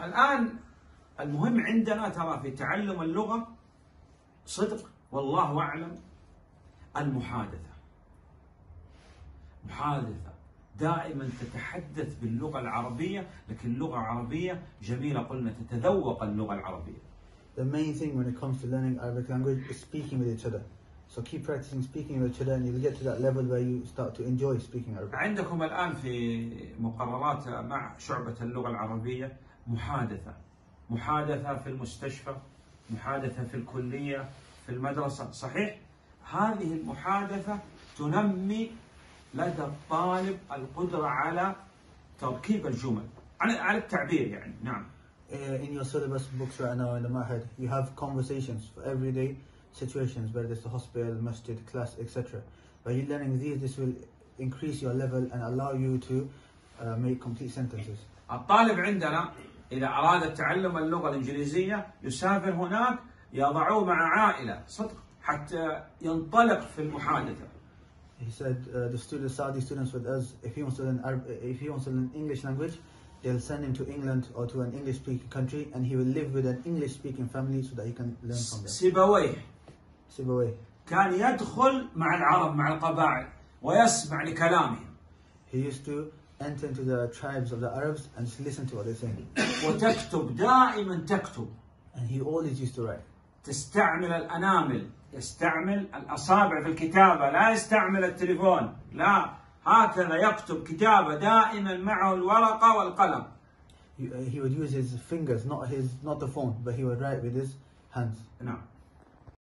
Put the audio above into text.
الآن المهم عندنا ترى في تعلم اللغة صدق والله أعلم المحادثة. محادثة دائما تتحدث باللغة العربية، لكن اللغة العربية جميلة، قلنا تتذوق اللغة العربية. The main thing when it comes to learning Arabic language is speaking with each other. So keep practicing speaking with each other and you'll get to that level where you start to enjoy speaking Arabic. عندكم الآن في مقررات مع شعبة اللغة العربية محادثة، محادثة في المستشفى، محادثة في الكلية، في المدرسة، صحيح؟ هذه المحادثة تنمي لدى الطالب القدرة على تركيب الجمل، على التعبير يعني. نعم. In your syllabus books right now in the Ma'had, you have conversations for everyday situations, whether it's the hospital, masjid, class, etc. By you learning these, this will increase your level and allow you to make complete sentences. الطالب عندنا إذا أراد تعلم اللغة الإنجليزية يسافر هناك، يضعوه مع عائلة صدق حتى ينطلق في المحادثة. He said the Saudi students with us, if he wants to learn English language, they'll send him to England or to an English-speaking country, and he will live with an English-speaking family so that he can learn from them. سيبويه كان يدخل مع العرب، مع القبائل، ويسمع لكلامهم. He used to enter into the tribes of the Arabs and just listen to what they're saying. وتكتب دائما تكتب. And he always used to write. تستعمل الأنامل، يستعمل الأصابع في الكتابة، لا يستعمل التليفون، لا، هكذا يكتب كتابة دائما معه الورقة والقلم. He would use his fingers, not the phone, but he would write with his hands. نعم.